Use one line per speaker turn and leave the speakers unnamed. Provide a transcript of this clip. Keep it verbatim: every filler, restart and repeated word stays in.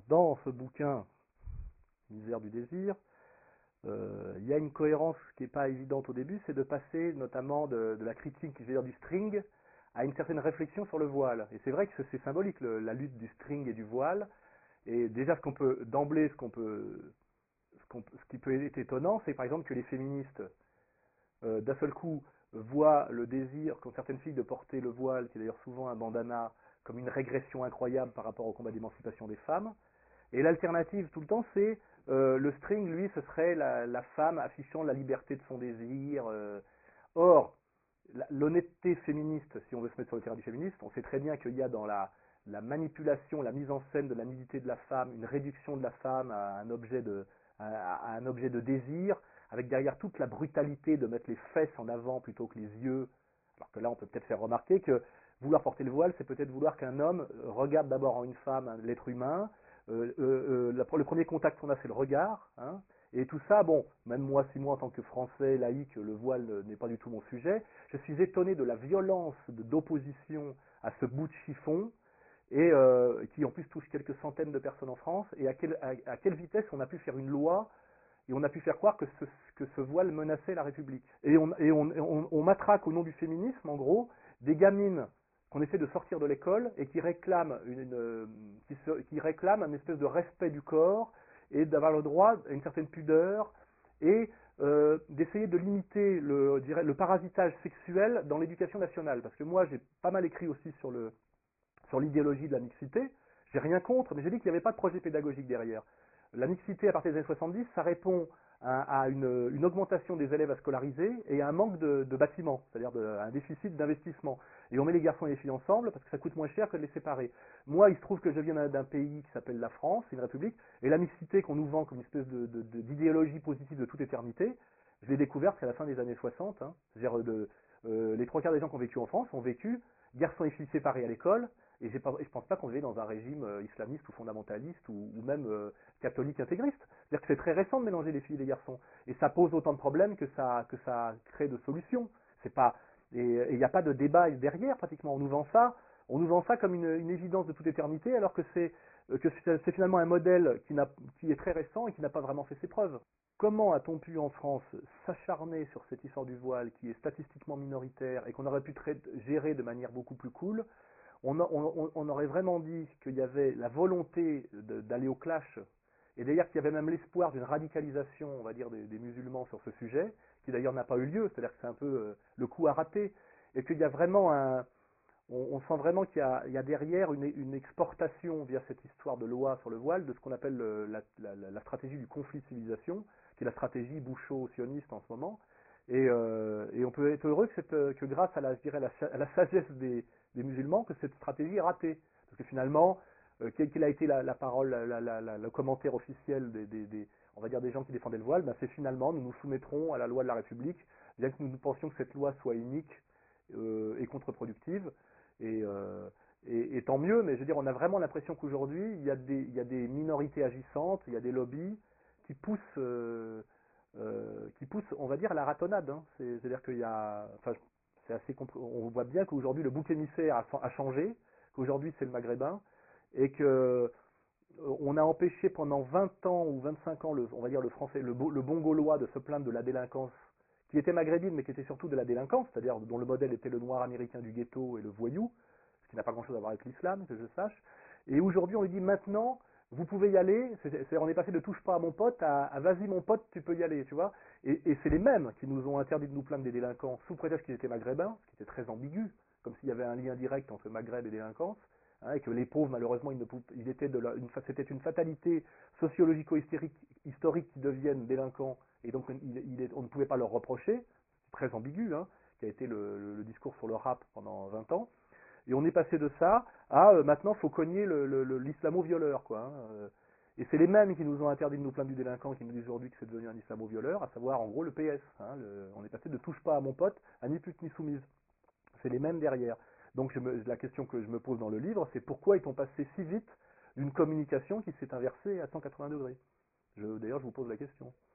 Alors, dans ce bouquin, Misère du désir, euh, il y a une cohérence qui n'est pas évidente au début, c'est de passer notamment de, de la critique, je veux dire, du string à une certaine réflexion sur le voile. Et c'est vrai que c'est symbolique, le, la lutte du string et du voile. Et déjà, ce qu'on peut, d'emblée, ce qu'on peut, ce, qu'on, ce qui peut être étonnant, c'est par exemple que les féministes, euh, d'un seul coup, voient le désir qu'ont certaines filles de porter le voile, qui est d'ailleurs souvent un bandana, comme une régression incroyable par rapport au combat d'émancipation des femmes. Et l'alternative tout le temps, c'est euh, le string, lui, ce serait la, la femme affichant la liberté de son désir. Euh. Or, l'honnêteté féministe, si on veut se mettre sur le terrain du féministe, on sait très bien qu'il y a dans la, la manipulation, la mise en scène de la nudité de la femme, une réduction de la femme à un objet de, à, à un objet de désir, avec derrière toute la brutalité de mettre les fesses en avant plutôt que les yeux. Alors que là, on peut peut-être faire remarquer que vouloir porter le voile, c'est peut-être vouloir qu'un homme regarde d'abord en une femme l'être humain. Euh, euh, euh, le premier contact qu'on a, c'est le regard. Hein, et tout ça, bon, même moi, si moi, en tant que Français laïque, le voile n'est pas du tout mon sujet, je suis étonné de la violence d'opposition à ce bout de chiffon, et euh, qui en plus touche quelques centaines de personnes en France, et à, quel, à, à quelle vitesse on a pu faire une loi, et on a pu faire croire que ce, que ce voile menaçait la République. Et on, et on, on, on matraque au nom du féminisme, en gros, des gamines qu'on essaie de sortir de l'école et qui réclament, une, une, qui, se, qui réclament un espèce de respect du corps et d'avoir le droit à une certaine pudeur et euh, d'essayer de limiter le, je dirais, le parasitage sexuel dans l'éducation nationale. Parce que moi, j'ai pas mal écrit aussi sur le sur l'idéologie de la mixité. J'ai rien contre, mais j'ai dit qu'il n'y avait pas de projet pédagogique derrière. La mixité, à partir des années soixante-dix, ça répond à, à une, une augmentation des élèves à scolariser et à un manque de, de bâtiments, c'est-à-dire de, à un déficit d'investissement. Et on met les garçons et les filles ensemble parce que ça coûte moins cher que de les séparer. Moi, il se trouve que je viens d'un pays qui s'appelle la France, c'est une république, et la mixité qu'on nous vend comme une espèce de, de, de, d'idéologie positive de toute éternité, je l'ai découverte à la fin des années soixante. Hein. C'est-à-dire de, euh, les trois quarts des gens qui ont vécu en France ont vécu garçons et filles séparés à l'école, et, et je ne pense pas qu'on vivait dans un régime euh, islamiste ou fondamentaliste ou, ou même euh, catholique intégriste. C'est-à-dire que c'est très récent de mélanger les filles et les garçons. Et ça pose autant de problèmes que ça, que ça crée de solutions. C'est pas, et il n'y a pas de débat derrière pratiquement. On nous vend ça, on nous vend ça comme une, une évidence de toute éternité, alors que c'est que c'est finalement un modèle qui, n'a, qui est très récent et qui n'a pas vraiment fait ses preuves. Comment a-t-on pu en France s'acharner sur cette histoire du voile qui est statistiquement minoritaire et qu'on aurait pu traiter, gérer de manière beaucoup plus cool? On, on, on aurait vraiment dit qu'il y avait la volonté de, d'aller au clash, et d'ailleurs qu'il y avait même l'espoir d'une radicalisation, on va dire, des, des musulmans sur ce sujet, qui d'ailleurs n'a pas eu lieu, c'est-à-dire que c'est un peu euh, le coup à rater, et qu'il y a vraiment un... On, on sent vraiment qu'il y a, il y a derrière une, une exportation via cette histoire de loi sur le voile de ce qu'on appelle le, la, la, la stratégie du conflit de civilisation, qui est la stratégie boucho-sioniste en ce moment, et, euh, et on peut être heureux que, cette, que grâce à la, je dirais, la, à la sagesse des, des musulmans, que cette stratégie est ratée. Parce que finalement, euh, quelle, quelle a été la, la parole, la, la, la, le commentaire officiel des, des, des, on va dire des gens qui défendaient le voile, ben c'est finalement, nous nous soumettrons à la loi de la République, bien que nous pensions que cette loi soit unique euh, et contre-productive. Et, euh, et, et tant mieux, mais je veux dire, on a vraiment l'impression qu'aujourd'hui, il y a des, il y a des minorités agissantes, il y a des lobbies qui poussent... Euh, euh, qui pousse, on va dire, à la ratonnade. Hein. C'est, c'est-à-dire qu'il y a, enfin, c'est assez, on voit bien qu'aujourd'hui le bouc émissaire a, a changé, qu'aujourd'hui c'est le maghrébin, et que on a empêché pendant vingt ans ou vingt-cinq ans, le, on va dire le français, le, le bon gaulois de se plaindre de la délinquance, qui était maghrébine, mais qui était surtout de la délinquance, c'est-à-dire dont le modèle était le noir américain du ghetto et le voyou, ce qui n'a pas grand-chose à voir avec l'islam, que je sache. Et aujourd'hui, on lui dit maintenant, vous pouvez y aller, c'est, c'est, on est passé de touche pas à mon pote à, à vas-y mon pote, tu peux y aller, tu vois. Et, et c'est les mêmes qui nous ont interdit de nous plaindre des délinquants sous prétexte qu'ils étaient maghrébins, ce qui était très ambigu, comme s'il y avait un lien direct entre Maghreb et délinquance, hein, et que les pauvres, malheureusement, ils ne pouvaient, ils étaient de la, une, c'était une fatalité sociologico-historique historique qui deviennent délinquants, et donc il, il est, on ne pouvait pas leur reprocher, c'est très ambigu, hein, qui a été le, le, le discours sur le rap pendant vingt ans. Et on est passé de ça à euh, maintenant, il faut cogner le, le, le, l'islamo-violeur, quoi. Hein, euh, et c'est les mêmes qui nous ont interdit de nous plaindre du délinquant, qui nous disent aujourd'hui que c'est devenu un islamo-violeur, à savoir en gros le P S. Hein, le, on est passé de touche pas à mon pote à ni pute ni soumise. C'est les mêmes derrière. Donc je me, la question que je me pose dans le livre, c'est pourquoi est-on passé si vite d'une communication qui s'est inversée à cent quatre-vingts degrés. Je, d'ailleurs, je vous pose la question.